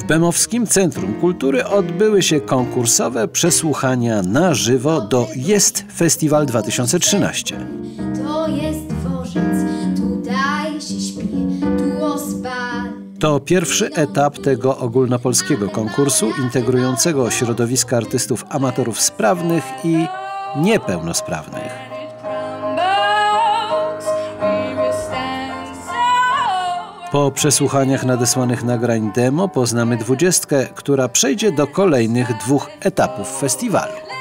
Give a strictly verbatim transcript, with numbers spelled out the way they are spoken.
W Bemowskim Centrum Kultury odbyły się konkursowe przesłuchania na żywo do Jest Festiwal dwa tysiące trzynaście. To jest dworzec, tutaj się śpi, tu ospal. To pierwszy etap tego ogólnopolskiego konkursu integrującego środowiska artystów amatorów sprawnych i niepełnosprawnych. Po przesłuchaniach nadesłanych nagrań demo poznamy dwudziestkę, która przejdzie do kolejnych dwóch etapów festiwalu.